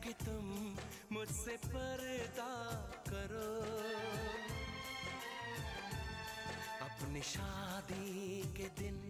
कि तुम मुझसे पर्दा करो, अपनी शादी के दिन।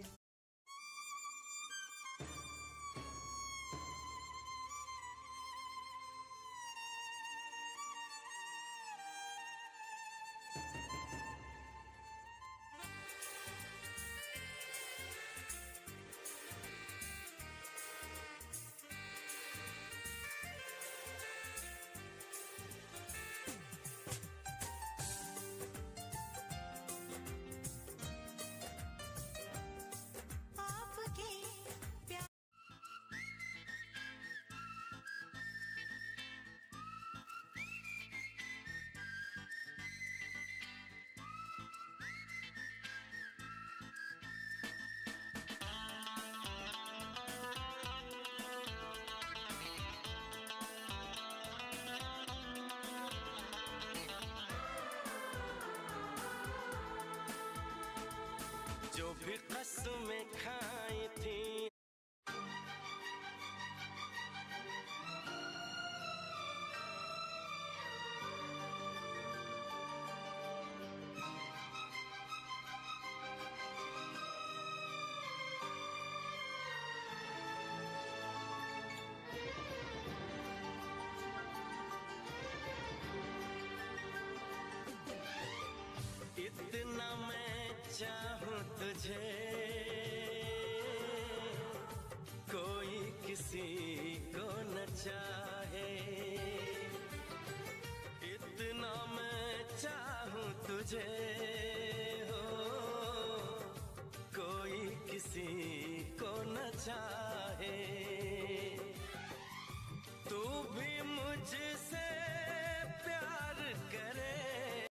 जो भी कसमें खाई थी, इतना मैं चाहूं तुझे, कोई किसी को न चाहे। इतना मैं चाहूं तुझे हो, कोई किसी को न चाहे।